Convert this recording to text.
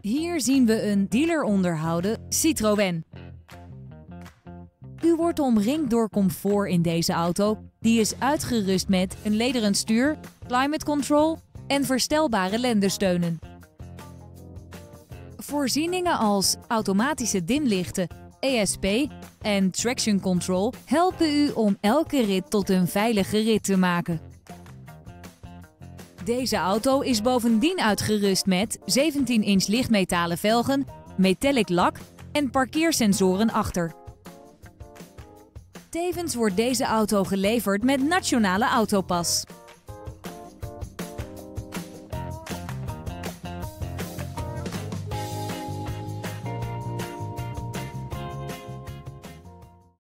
Hier zien we een dealer onderhouden Citroën. U wordt omringd door comfort in deze auto. Die is uitgerust met een lederen stuur, climate control en verstelbare lendensteunen. Voorzieningen als automatische dimlichten, ESP en traction control helpen u om elke rit tot een veilige rit te maken. Deze auto is bovendien uitgerust met 17-inch lichtmetalen velgen, metallic lak en parkeersensoren achter. Tevens wordt deze auto geleverd met Nationale Autopas.